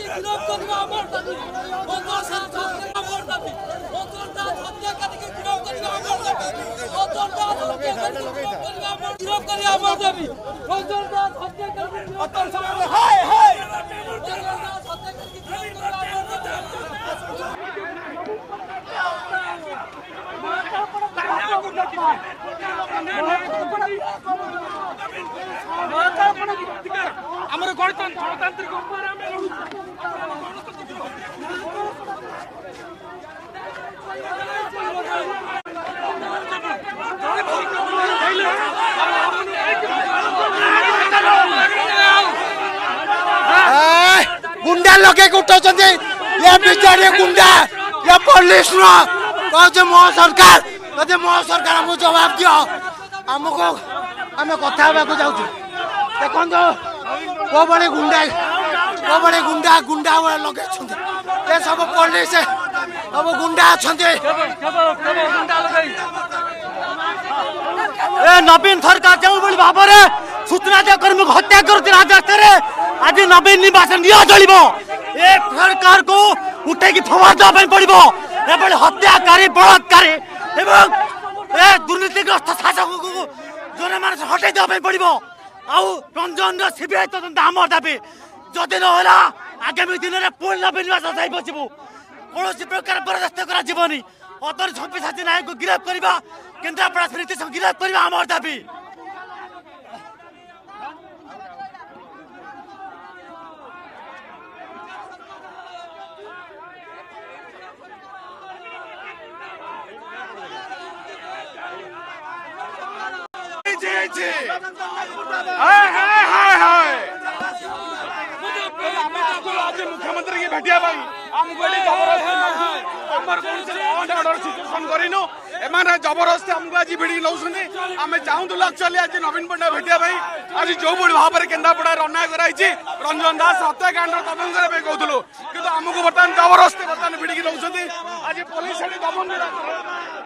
ଆମର ଗଣତାନ୍ତ୍ରିକ ଉପରେ ଆମେ गुंडा लगे उठाउछन्ते ये बिचारे गुंडा ये पुलिस न कहते मो सरकार हमको जवाब दियो हमको आम कथा होगा जाऊँ देखो को बड़े गुंडा गुंडा लगे ये सब पुलिस सब गुंडा अच्छा नवीन सरकार जो भाव में सूचना कर्मी को हत्या कर आज नवीन निवास निया चलो ए सरकार को उठे फवार देवाई पड़ो एभली हत्याकारी बलात्कारी दुर्नीतिग्रस्त शासक को जो मैंने हटाई देवाई पड़ो आउ रंजन सीबीआई तदंत आम दाबी जदि ना आगामी दिन में पुणी नवीन निवास जाई बसबू कौन प्रकार बरदास्त करानी अदर छब्बीस नायक को गिरफ्त करवा केन्द्रापड़ा नीतीश गिरफ्त करवा आम दाबी मुख्यमंत्री की भेटिया आमको जबरदस्ती आमको आज भिड़ नौ आम चाहूल एक्चुअली आज नवीन पंडा भेटिया आज जो भाई भाव में केन्द्रापड़ा अन्याय कराई रंजन दास हत्याकांड तदंत कहूँ कि आमको बर्तमान जबरदस्ती बर्तमान भिड़ी नौ आज पुलिस दमन